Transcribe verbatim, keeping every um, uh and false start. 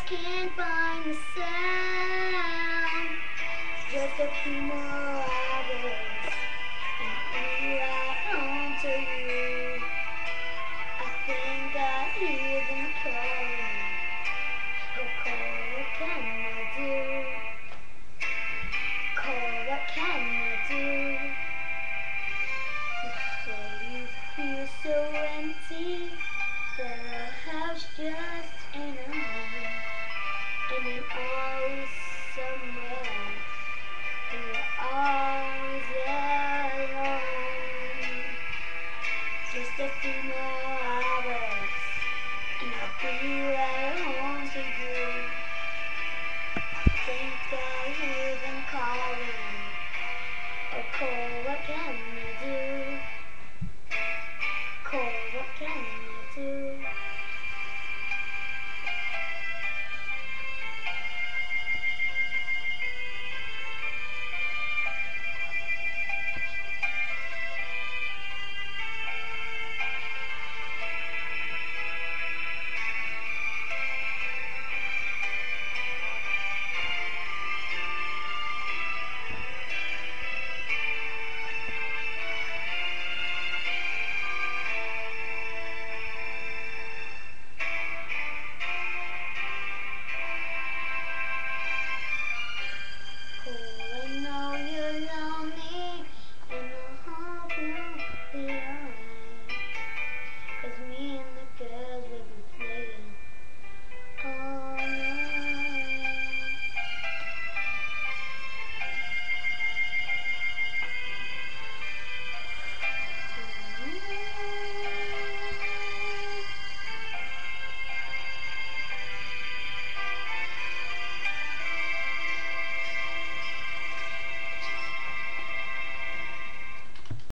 can't find the sound. Just a few more hours and I'll be right home to you. I think I hear them calling. Oh, call, what can I do? Call, what can I do? You say you feel so empty, that our house just ain't a home, and you're always somewhere, and you're always alone. Just a few more hours, and I'll be right home to you. I think I hear them calling. Oh, Cole, what can I do? Cole, what can I do?